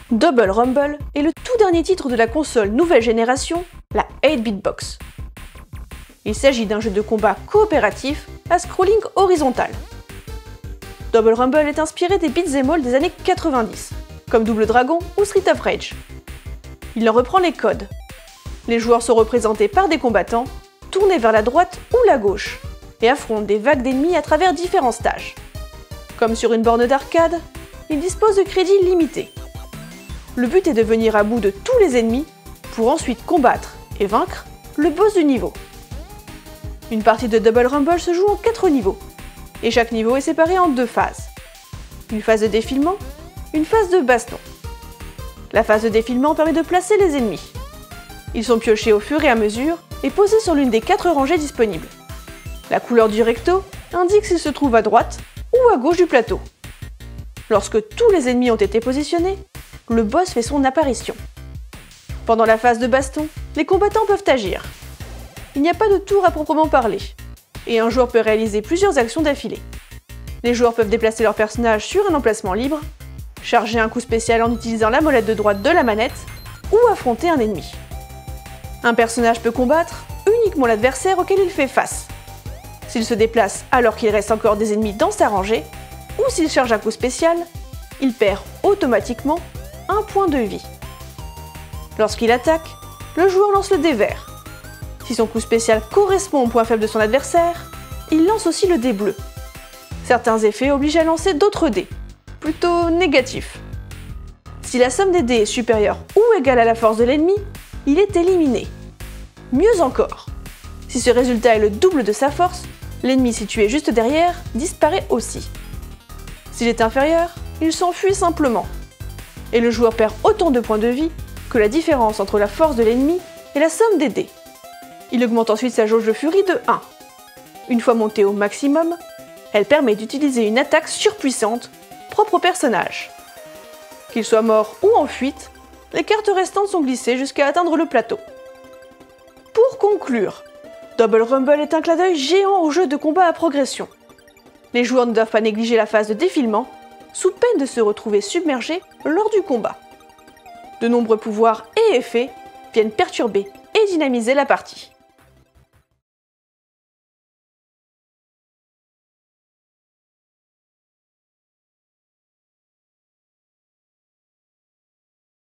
Double Rumble est le tout dernier titre de la console nouvelle génération, la 8-bit box. Il s'agit d'un jeu de combat coopératif à scrolling horizontal. Double Rumble est inspiré des beat'em all des années 90, comme Double Dragon ou Street of Rage. Il en reprend les codes. Les joueurs sont représentés par des combattants, tournés vers la droite ou la gauche, et affrontent des vagues d'ennemis à travers différents stages. Comme sur une borne d'arcade, ils disposent de crédits limités. Le but est de venir à bout de tous les ennemis pour ensuite combattre et vaincre le boss du niveau. Une partie de Double Rumble se joue en 4 niveaux, et chaque niveau est séparé en 2 phases. Une phase de défilement, une phase de baston. La phase de défilement permet de placer les ennemis. Ils sont piochés au fur et à mesure et posés sur l'une des 4 rangées disponibles. La couleur du recto indique s'ils se trouvent à droite ou à gauche du plateau. Lorsque tous les ennemis ont été positionnés, le boss fait son apparition. Pendant la phase de baston, les combattants peuvent agir. Il n'y a pas de tour à proprement parler, et un joueur peut réaliser plusieurs actions d'affilée. Les joueurs peuvent déplacer leur personnage sur un emplacement libre, charger un coup spécial en utilisant la molette de droite de la manette, ou affronter un ennemi. Un personnage peut combattre uniquement l'adversaire auquel il fait face. S'il se déplace alors qu'il reste encore des ennemis dans sa rangée, ou s'il charge un coup spécial, il perd automatiquement un point de vie. Lorsqu'il attaque, le joueur lance le dé vert. Si son coup spécial correspond au point faible de son adversaire, il lance aussi le dé bleu. Certains effets obligent à lancer d'autres dés, plutôt négatifs. Si la somme des dés est supérieure ou égale à la force de l'ennemi, il est éliminé. Mieux encore, si ce résultat est le double de sa force, l'ennemi situé juste derrière disparaît aussi. S'il est inférieur, il s'enfuit simplement. Et le joueur perd autant de points de vie que la différence entre la force de l'ennemi et la somme des dés. Il augmente ensuite sa jauge de furie de 1. Une fois montée au maximum, elle permet d'utiliser une attaque surpuissante propre au personnage. Qu'il soit mort ou en fuite, les cartes restantes sont glissées jusqu'à atteindre le plateau. Pour conclure, Double Rumble est un clin d'œil géant au jeu de combat à progression. Les joueurs ne doivent pas négliger la phase de défilement, sous peine de se retrouver submergés lors du combat. De nombreux pouvoirs et effets viennent perturber et dynamiser la partie.